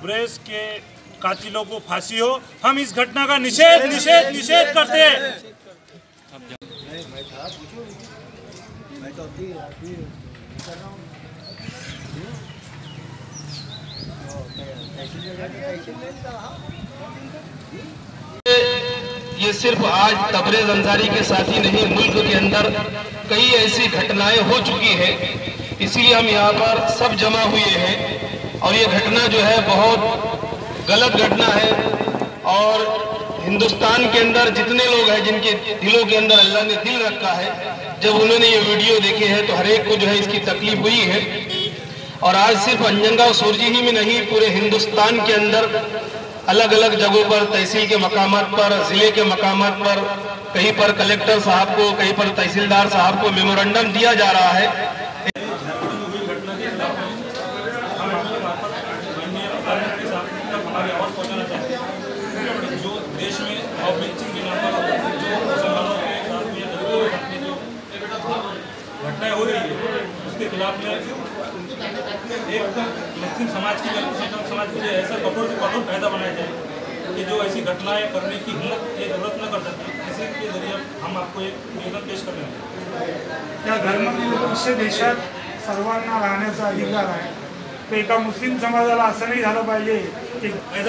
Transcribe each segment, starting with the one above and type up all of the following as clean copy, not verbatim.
तबरेज़ के कातिलों को फांसी हो। हम इस घटना का निषेध करते हैं। ये सिर्फ आज तबरेज़ अंसारी के साथ ही नहीं, मुल्क के अंदर कई ऐसी घटनाएं हो चुकी हैं, इसलिए हम यहाँ पर सब जमा हुए हैं। और ये घटना जो है बहुत गलत घटना है। और हिंदुस्तान के अंदर जितने लोग हैं जिनके दिलों के अंदर अल्लाह ने दिल रखा है, जब उन्होंने ये वीडियो देखे हैं तो हर एक को जो है इसकी तकलीफ हुई है। और आज सिर्फ अंजनगांव सुरजी ही में नहीं, पूरे हिंदुस्तान के अंदर अलग अलग जगहों पर, तहसील के मकामात पर, ज़िले के मकामात पर, कहीं पर कलेक्टर साहब को, कहीं पर तहसीलदार साहब को मेमोरेंडम दिया जा रहा है। जो देश में मॉब लिंचिंग के नाम पर जो मुसलमानों के साथ में दलितों के साथ में जो घटनाएं हो रही है, उसके खिलाफ में एक मुस्लिम समाज की ऐसा कठोर से कठोर कायदा बनाया जाए कि जो ऐसी घटनाएं करने की हिम्मत या जरूरत न कर सकते। इसी के जरिए हम आपको एक निवेदन पेश कर रहे हैं। या धर्मनिरपेक्ष देशात सर्वांना राहण्याचा अधिकार आहे, तर एका मुस्लिम समाजाला असं नाही झालं पाहिजे की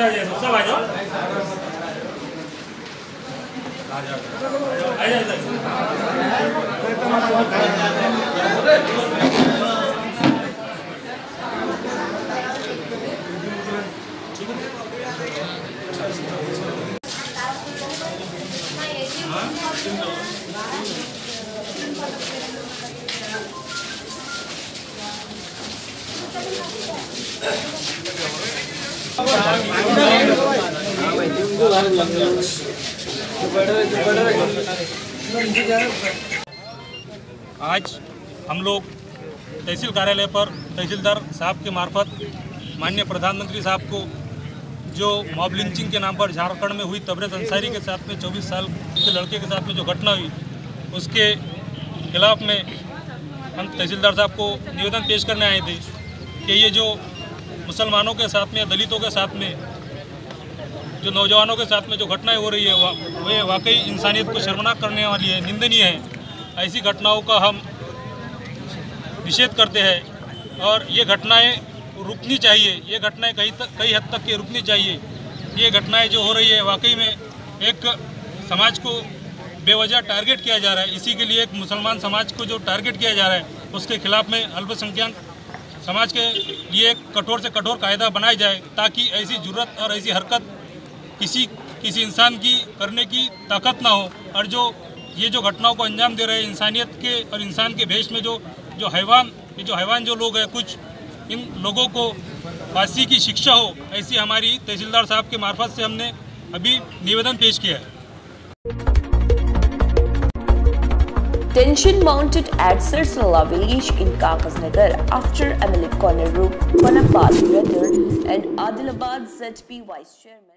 आज हम लोग तहसील कार्यालय पर तहसीलदार साहब के मार्फत माननीय प्रधानमंत्री साहब को जो मॉब लिंचिंग के नाम पर झारखंड में हुई तबरेज़ अंसारी के साथ में 24 साल के लड़के के साथ में जो घटना हुई, उसके खिलाफ में हम तहसीलदार साहब को निवेदन पेश करने आए थे कि ये जो मुसलमानों के साथ में, दलितों के साथ में, जो नौजवानों के साथ में जो घटनाएं हो रही है वे वाकई इंसानियत को शर्मनाक करने वाली है, निंदनीय है। ऐसी घटनाओं का हम निषेध करते हैं और ये घटनाएं रुकनी चाहिए। ये घटनाएं कई हद तक के रुकनी चाहिए। ये घटनाएं जो हो रही है वाकई में एक समाज को बेवजह टारगेट किया जा रहा है। इसी के लिए एक मुसलमान समाज को जो टारगेट किया जा रहा है, उसके खिलाफ में अल्पसंख्यक समाज के लिए एक कठोर से कठोर कायदा बनाया जाए, ताकि ऐसी जुर्रत और ऐसी हरकत किसी इंसान की करने की ताकत ना हो। और ये जो घटनाओं को अंजाम दे रहे हैं इंसानियत के और इंसान के भेष में जो हैवान जो लोग हैं, कुछ इन लोगों को फांसी की शिक्षा हो, ऐसी हमारी तहसीलदार साहब के मार्फत से हमने अभी निवेदन पेश किया है। Tension mounted at Sirsala village in Kakaznagar after MLA Corner Roop, Panapal brother and Adilabad ZP Vice Chairman